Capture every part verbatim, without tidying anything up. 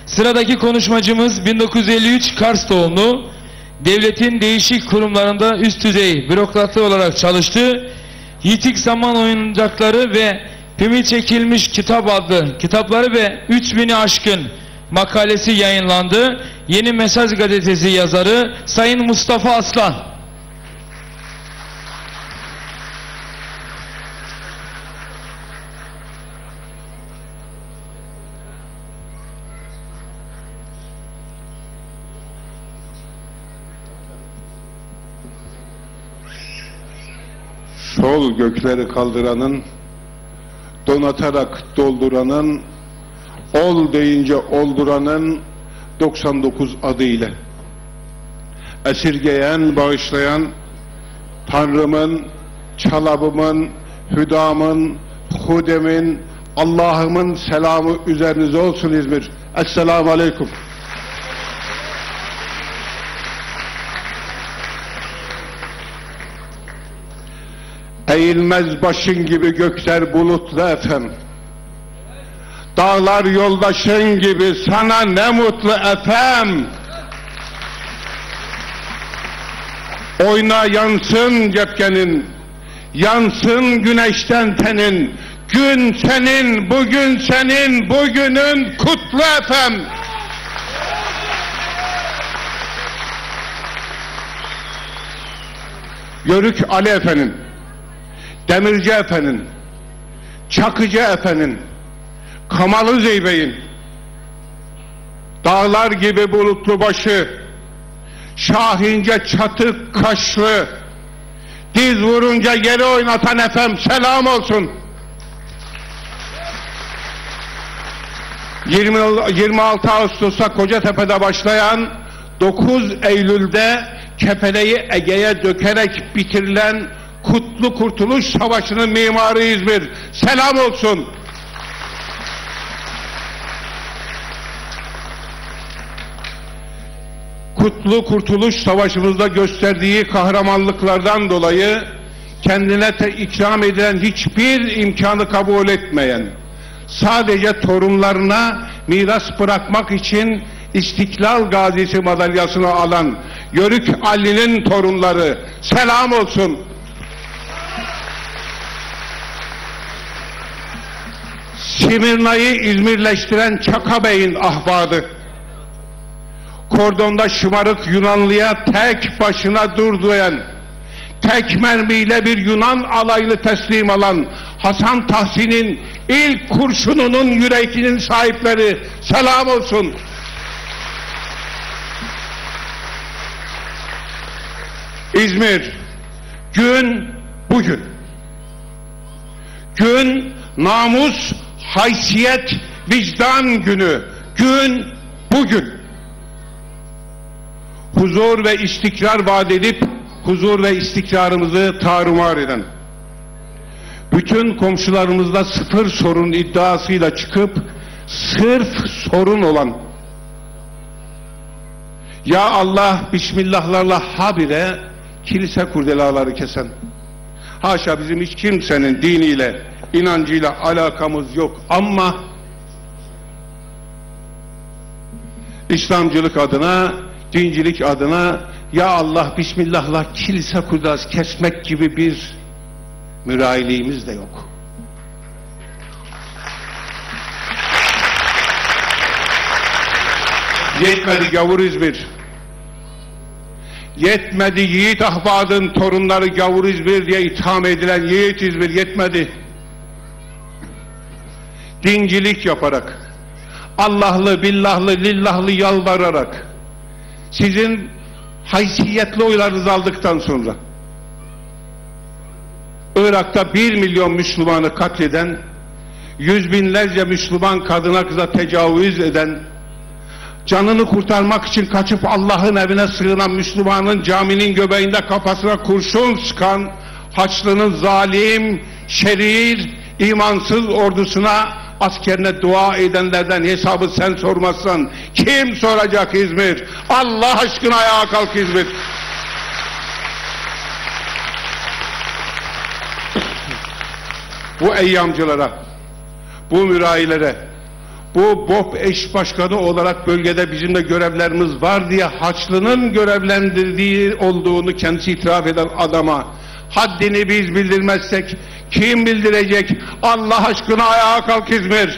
Sıradaki konuşmacımız bin dokuz yüz elli üç Kars doğumlu, devletin değişik kurumlarında üst düzey bürokratı olarak çalıştı. Yitik Zaman Oyuncakları ve Pimi Çekilmiş Kitap adlı kitapları ve üç bini aşkın makalesi yayınlandı. Yeni Mesaj Gazetesi yazarı Sayın Mustafa Aslan. Sol gökleri kaldıranın, donatarak dolduranın, ol deyince olduranın doksan dokuz adı ile esirgeyen, bağışlayan Tanrımın, çalabımın, hüdamın, hudemin, Allah'ımın selamı üzerinize olsun İzmir. Esselamu Aleyküm. Eğilmez başın gibi gökler bulutlu efem. Dağlar yoldaşın gibi sana ne mutlu efem. Oyna yansın cepkenin, yansın güneşten tenin. Gün senin, bugün senin, bugünün kutlu efem. Yörük Ali Efe'nin, Demirci Efe'nin, Çakıcı Efe'nin, Kamalı Zeybe'in, dağlar gibi bulutlu başı, şahince çatık kaşlı, diz vurunca yeri oynatan efem selam olsun. yirmi altı Ağustos'ta Kocatepe'de başlayan, dokuz Eylül'de Kefele'yi Ege'ye dökerek bitirilen Kutlu Kurtuluş Savaşı'nın mimarı İzmir. Selam olsun. Kutlu Kurtuluş Savaşı'mızda gösterdiği kahramanlıklardan dolayı kendine ikram edilen hiçbir imkanı kabul etmeyen, sadece torunlarına miras bırakmak için İstiklal Gazisi madalyasını alan Yörük Ali'nin torunları selam olsun. Simirna'yı İzmirleştiren Çaka Bey'in ahbadı, kordonda şımarık Yunanlıya tek başına durduyan, tek mermiyle bir Yunan alayını teslim alan Hasan Tahsin'in ilk kurşununun yüreğinin sahipleri selam olsun. İzmir, gün bugün. Gün namus, haysiyet, vicdan günü. Gün bugün. Huzur ve istikrar vaat edip huzur ve istikrarımızı tarumar eden, bütün komşularımızda sıfır sorun iddiasıyla çıkıp sırf sorun olan, ya Allah bismillahlarla habire kilise kurdelaları kesen, haşa bizim hiç kimsenin diniyle, inancıyla alakamız yok ama İslamcılık adına, dincilik adına ya Allah bismillahla kilise kurdelası kesmek gibi bir mürayiliğimiz de yok. Yetmedi gavur İzmir. Yetmedi yiğit ahbadın torunları gavur İzmir diye itham edilen yiğit İzmir yetmedi. Dincilik yaparak, Allah'lı, billahlı, lillahlı yalvararak, sizin haysiyetli oylarınızı aldıktan sonra Irak'ta bir milyon Müslümanı katleden, yüz binlerce Müslüman kadına kıza tecavüz eden, canını kurtarmak için kaçıp Allah'ın evine sığınan Müslümanın caminin göbeğinde kafasına kurşun sıkan Haçlı'nın zalim, şerir, imansız ordusuna, askerine dua edenlerden hesabı sen sormazsan kim soracak İzmir? Allah aşkına ayağa kalk İzmir. Bu eyyamcılara, bu mürayilere, bu B O P eş başkanı olarak bölgede bizim de görevlerimiz var diye Haçlı'nın görevlendirdiği olduğunu kendisi itiraf eden adama haddini biz bildirmezsek kim bildirecek? Allah aşkına ayağa kalk İzmir!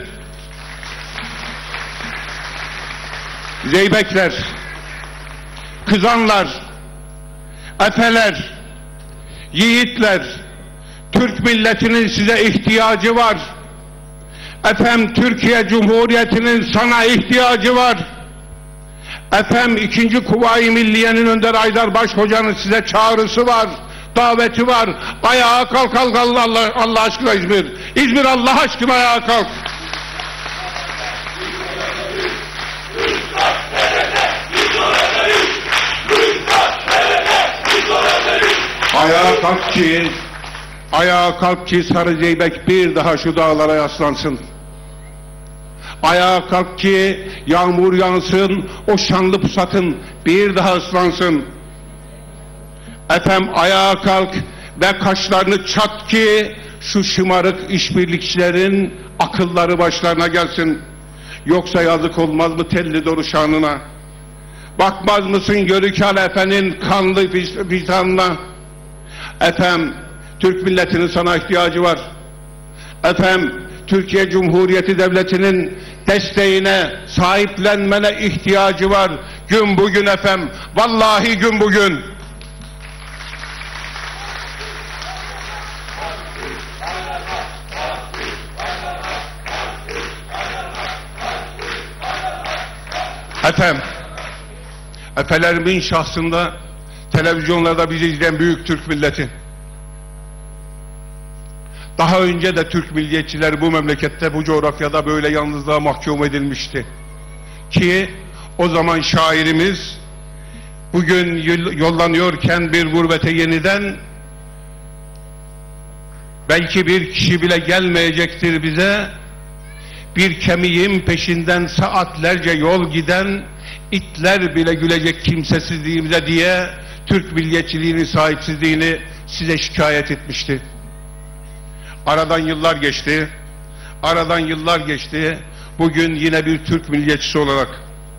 Zeybekler, kızanlar, efeler, yiğitler, Türk milletinin size ihtiyacı var. Efendim Türkiye Cumhuriyeti'nin sana ihtiyacı var. Efendim ikinci Kuvayi Milliye'nin Önder Aydarbaş Hoca'nın size çağrısı var, daveti var. Ayağa kalk, kalk Allah, Allah, Allah aşkına İzmir. İzmir Allah aşkına ayağa kalk. Ayağa kalk ki, ayağa kalk ki Sarı Zeybek bir daha şu dağlara yaslansın. Ayağa kalk ki yağmur yansın, o şanlı pusatın bir daha ıslansın. Efendim ayağa kalk ve kaşlarını çat ki şu şımarık işbirlikçilerin akılları başlarına gelsin. Yoksa yazık olmaz mı telli doğru şanına? Bakmaz mısın Yörükal Efe'nin kanlı vicdanına? Efendim Türk milletinin sana ihtiyacı var. Efendim Türkiye Cumhuriyeti Devleti'nin desteğine, sahiplenmene ihtiyacı var. Gün bugün efendim, vallahi gün bugün. Efendim, efelerimin şahsında televizyonlarda bizi izleyen büyük Türk milleti. Daha önce de Türk milliyetçiler bu memlekette, bu coğrafyada böyle yalnızlığa mahkum edilmişti. Ki o zaman şairimiz bugün yollanıyorken bir gurbete yeniden belki bir kişi bile gelmeyecektir bize, bir kemiğin peşinden saatlerce yol giden itler bile gülecek kimsesizliğimize diye Türk milliyetçiliğinin sahipsizliğini size şikayet etmişti. Aradan yıllar geçti, aradan yıllar geçti. Bugün yine bir Türk milliyetçisi olarak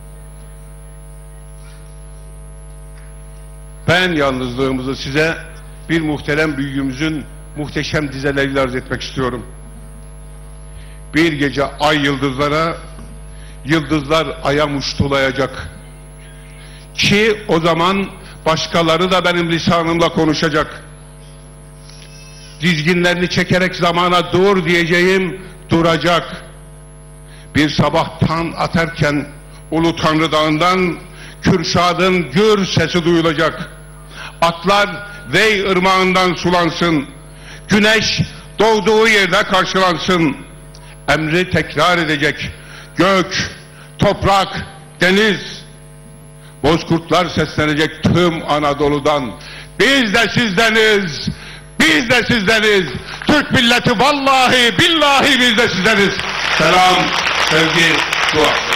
ben yalnızlığımızı size bir muhterem büyüğümüzün muhteşem dizeleriyle arz etmek istiyorum. Bir gece ay yıldızlara, yıldızlar aya muştulayacak. Ki o zaman başkaları da benim lisanımla konuşacak. Dizginlerini çekerek zamana dur diyeceğim, duracak. Bir sabah tan atarken Ulu Tanrı Dağı'ndan Kürşad'ın gür sesi duyulacak. Atlar Vey ırmağından sulansın. Güneş doğduğu yerde karşılansın. Emri tekrar edecek. Gök, toprak, deniz. Bozkurtlar seslenecek tüm Anadolu'dan. Biz de sizdeniz. Biz de sizdeniz. Türk milleti vallahi billahi biz de sizdeniz. Selam, sevgi, dua.